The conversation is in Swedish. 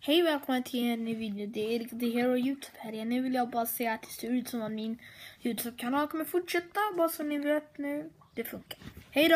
Hej och välkomna till en ny video. Det är Erik The Hero YouTube här igen. Nu vill jag bara säga att det ser ut som att min YouTube-kanal kommer fortsätta. Bara så ni vet nu. Det funkar. Hej då!